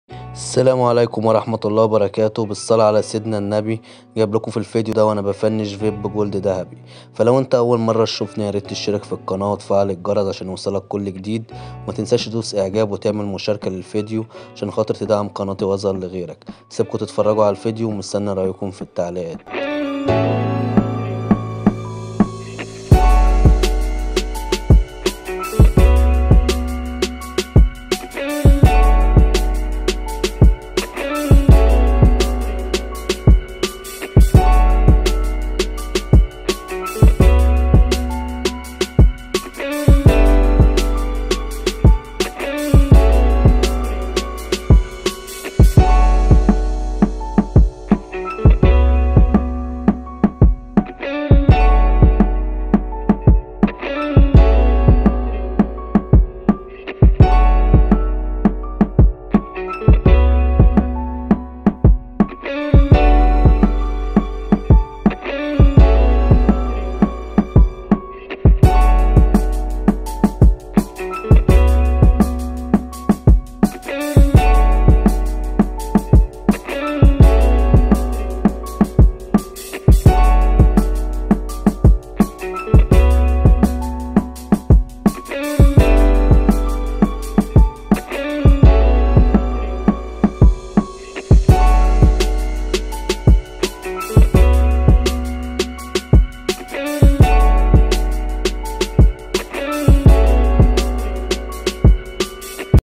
السلام عليكم ورحمة الله وبركاته. بالصلاة على سيدنا النبي. جايب لكم في الفيديو ده وانا بفنش فيب جولد ذهبي. فلو انت اول مرة تشوفني يا ريت تشترك في القناة وتفعل الجرس عشان يوصلك كل جديد، وما تنساش تدوس اعجاب وتعمل مشاركة للفيديو عشان خاطر تدعم قناتي واظهر لغيرك. سيبكم تتفرجوا على الفيديو ومستني رأيكم في التعليقات.